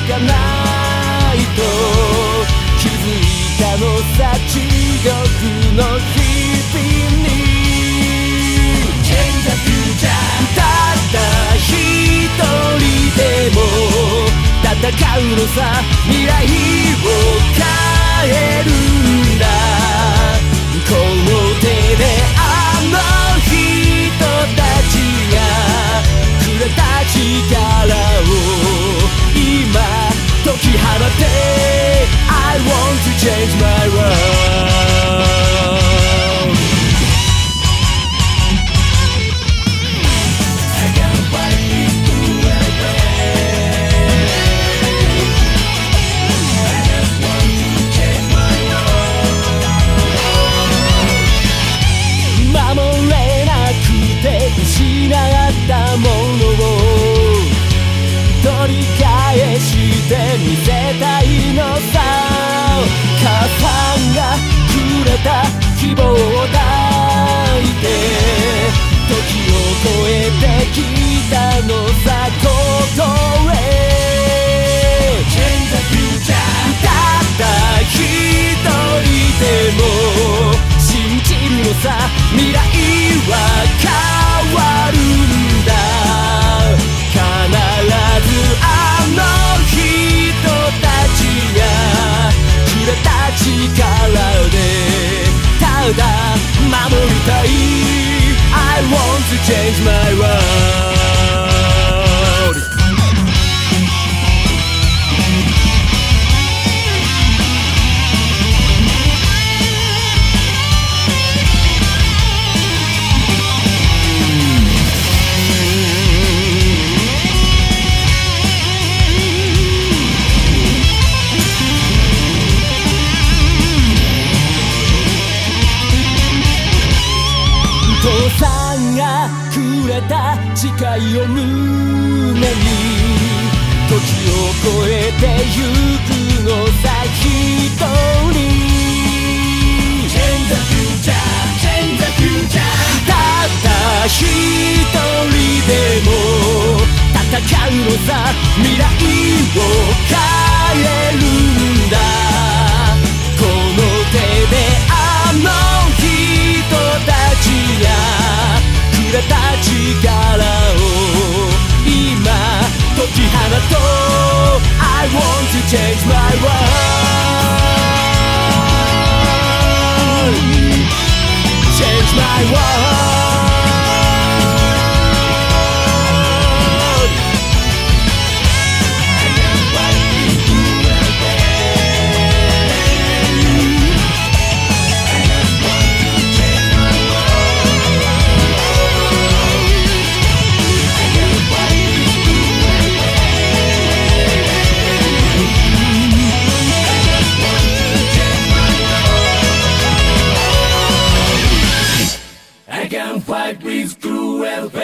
かないと気づいたのさ、地獄の日々に。 Change the future たった一人でも戦うのさ、未来を変えるんだ。この手であの人たちがくれた力を今解き放って I want to change my world。 取り返してみせたいのさ。母さんがくれた希望を抱いて時を越えてきたのさ、ここへ。 Change the future たった一人でも信じるのさ、未来は変わるんだ。必ずあの人たちがくれた力でただ守りたい I want to change my world。 父さんがくれた誓いを胸に時を越えてゆくのさ、一人。 Change the future Change the future たった一人でも戦うのさ、未来を変えるんだ。この手であの人たちがくれた力を今解き放とう I want to change my world Change my world。 I can fight with cruel pain.